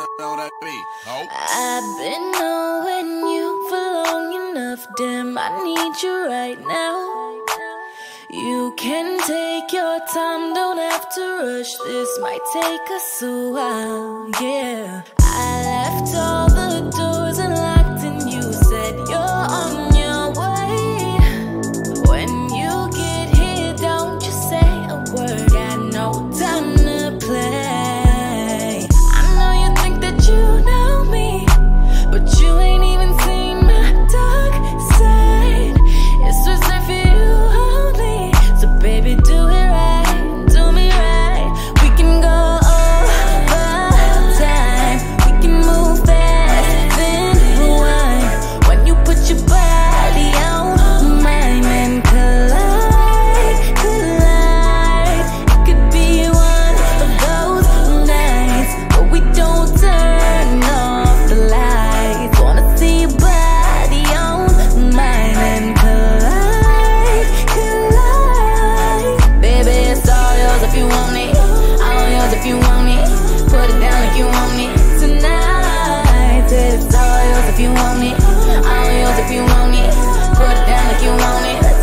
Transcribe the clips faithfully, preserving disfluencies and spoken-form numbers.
I've been knowing you for long enough, damn, I need you right now. You can take your time, don't have to rush, this might take us a while, yeah. I left all the doors unlocked and you said you're on your way. When you get here, don't you say a word, got no time to play. I know you think that you know me, but you ain't even seen my dark side. It's reserved for you only, so baby do it right, do me right. We can go over time, we can move fast, then rewind. When you put your body on mine and collide, collide. It could be one of those nights where we don't turn off the lights. Wanna see your body on mine and collide, collide. Baby, it's all yours if you want it, all yours if you want it. Put it down if you want it tonight. Said it's all yours if you want it, all yours if you want it. Put it down if you want it, let's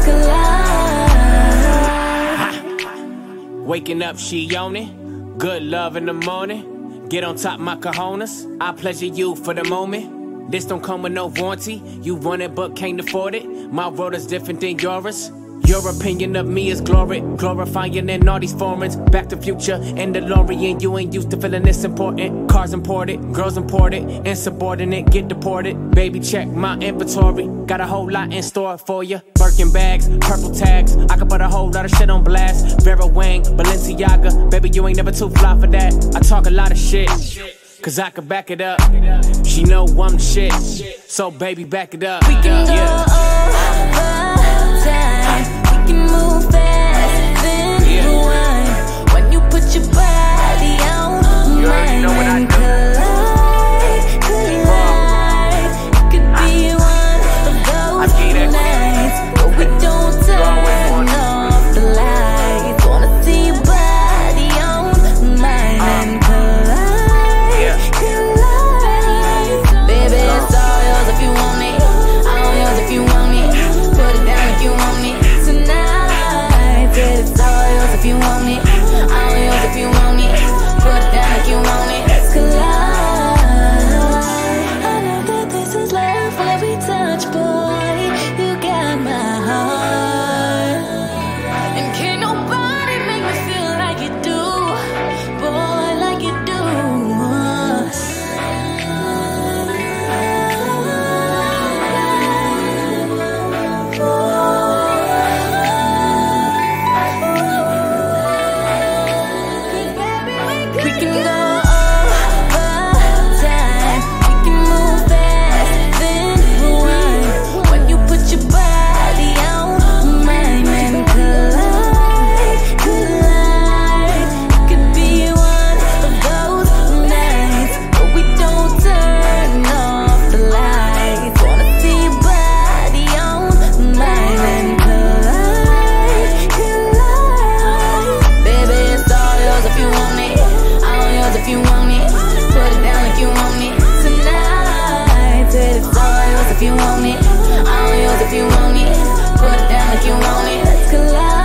collide. Waking up, she on it. Good love in the morning. Get on top, my cojones. I pleasure you for the moment. This don't come with no warranty. You want it but can't afford it. My world is different than yours. Your opinion of me is glory, glorifying in all these foreigns. Back to Future and DeLorean. You ain't used to feeling this important. Cars imported, girls imported, insubordinate, get deported. Baby, check my inventory. Got a whole lot in store for you. Birkin bags, purple tags. I can put a whole lot of shit on blast. Vera Wang, Balenciaga. Baby, you ain't never too fly for that. I talk a lot of shit, cause I can back it up. She know I'm the shit, so baby, back it up. We can go over time, we can move fast, then rewind. When you put your body on mine and collide, collide. It could be one of those nights where we don't turn off the lights. Wanna see your body on mine and collide, collide. Baby, it's all yours if you want it, all yours if you want it. Put it down if you want it tonight. Said it's all yours if you want it, all yours if you want it. Put it down if you want it, let's collide. I know that this is love when we touch, boy. You got my heart, and can't nobody make me feel like you do, boy, like you do. We can go over time, we can move fast, then rewind. When you put your body on mine and collide, collide. It could be one of those nights where we don't turn off the lights. Wanna see your body on mine and collide, collide. Baby, it's all yours if you want it, all yours if you want it. Put it down if you want it tonight. Said it's all yours if you want it, all yours if you want it. Put it down if you want it, let's collide.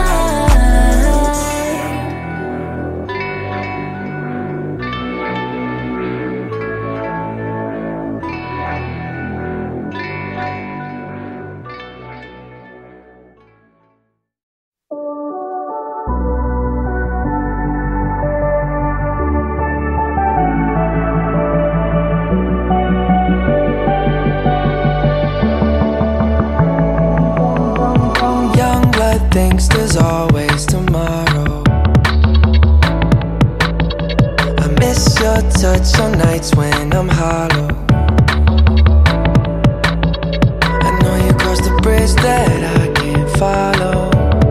Young blood thinks there's always tomorrow. I miss your touch on nights when I'm hollow. I know you crossed the bridge that I can't follow.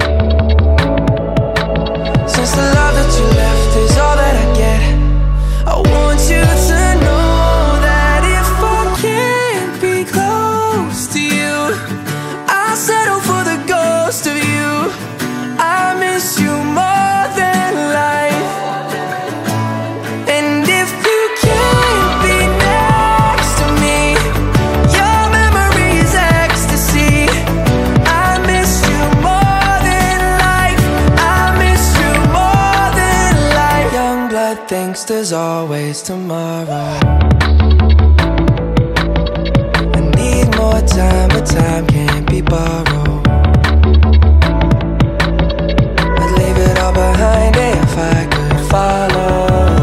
Since the love that you left is all that I get, I want you to know that if I can't be close to you, I'll settle for the ghost of you. I miss you more than life. And if you can't be thinks there's always tomorrow. I need more time, but time can't be borrowed. I'd leave it all behind if I could follow.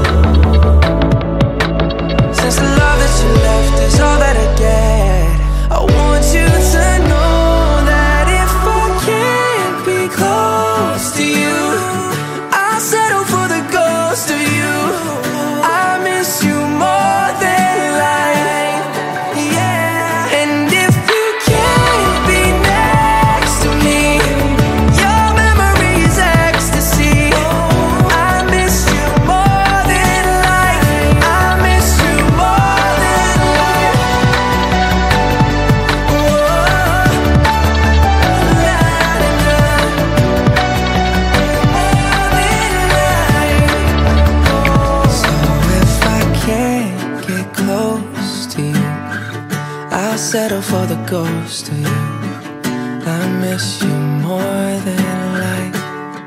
Since the love that you left is all that I get, I want you to know that if I can't be close to you, I'll settle for the ghost of you. I miss you more than life, yeah. And if you can't be next to me, your memory is ecstasy. I miss you more than life. I miss you more than life. So if I can't get close to you, I'll settle for the ghost of you. I miss you more than life.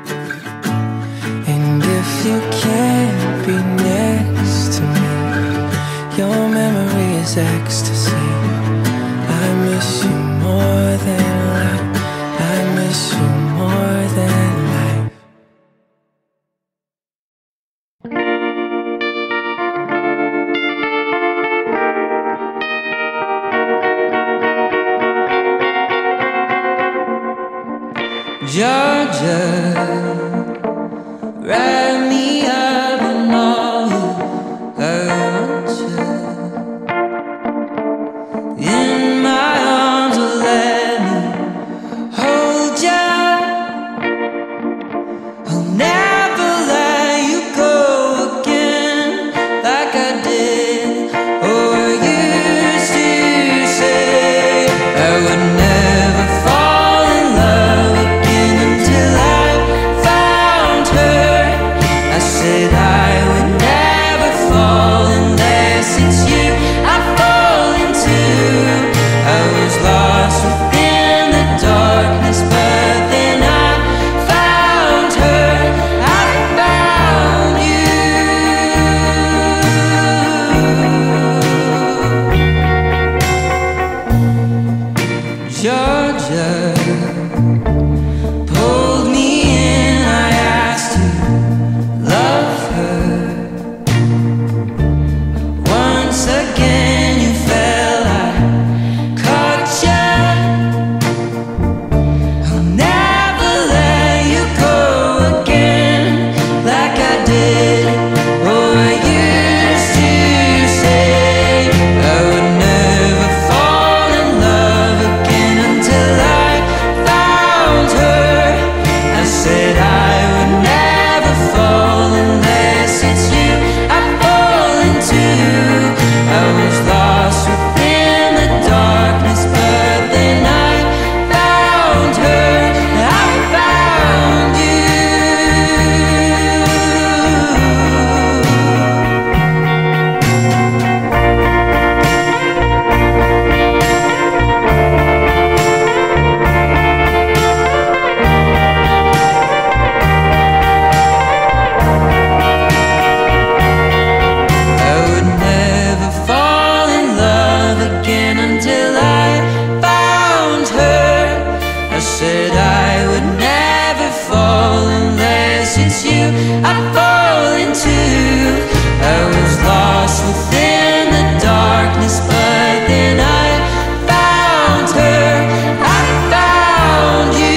And if you can't be next to me, your memory is ecstasy. I miss you more than life. I miss you more than life. Georgia, wrap me up in all you want you. In my arms, or let me hold ya. I'll never let you go again, like I did or used to say. I would never fall in love again until I found her. I said I would never fall unless it's you I fall into. I was lost within the darkness, but then I found her. I found you. Georgia pulled me in, I asked to love her. Once again you fell, I caught ya. I'll never let you go again, like I did or used to say. I would never fall in love again until I found her. I said I would never fall unless it's you I fall into. I was lost within the darkness, but then I found her. I found you. I would never fall in love again until I found her. I said I would never fall unless it's you I fall into. I was lost within the darkness, but then I found her. I found you.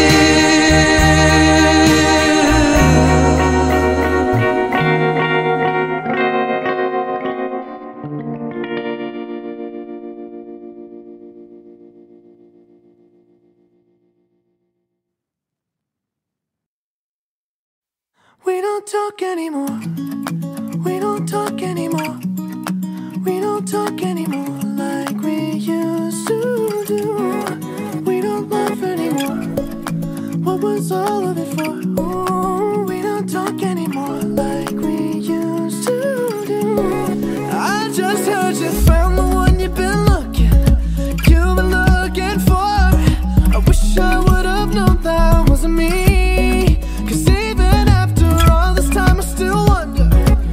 We don't talk anymore. We don't talk anymore. We don't talk anymore like we used to do. We don't laugh anymore. What was all of it for? Ooh, we don't talk anymore like we used to do. I just heard you found the one you've been looking, you've been looking for. I wish I would have known that wasn't me. 'Cause even after all this time I still wonder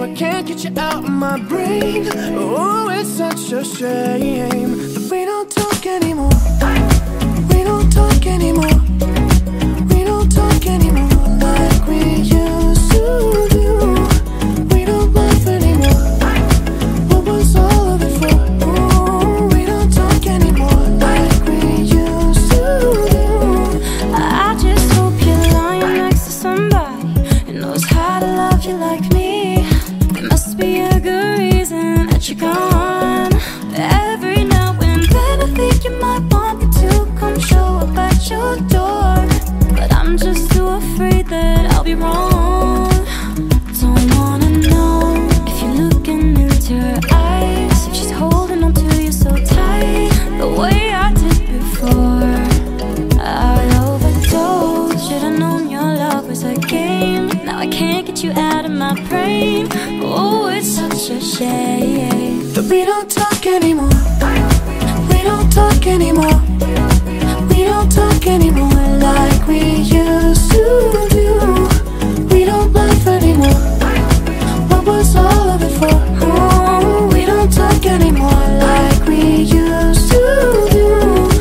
I can't get you out of my brain. Oh, it's such a shame that we don't talk anymore. We don't talk anymore. We don't talk anymore like we used to do. We don't laugh anymore. What was all of it for? Oh, we don't talk anymore like we used to do. I just hope you're lying next to somebody who knows how to love you like me. There must be a good reason that you're gone. Every now and then I think you might want me to come show up at your door, but I'm just too afraid that I'll be wrong. Don't wanna know if you're looking into her eyes, if she's holding on to you so tight, the way I did before. I overdosed. Should've known your love was a game. Now I can't get you out of my brain. Oh, it's such a shame that we don't talk anymore. We don't talk anymore. We don't talk anymore like we used to do. We don't laugh anymore. What was all of it for? Oh, we don't talk anymore like we used to do.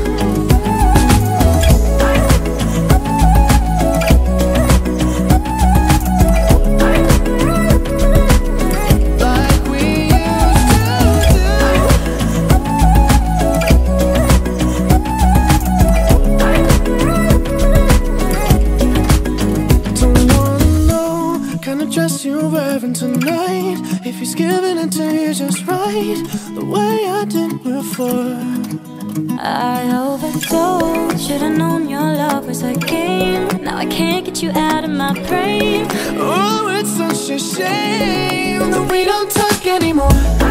You're wearing tonight, if he's giving it to you just right, the way I did before. I overdosed. Should've known your love was a game. Now I can't get you out of my brain. Oh, it's such a shame that we don't talk anymore.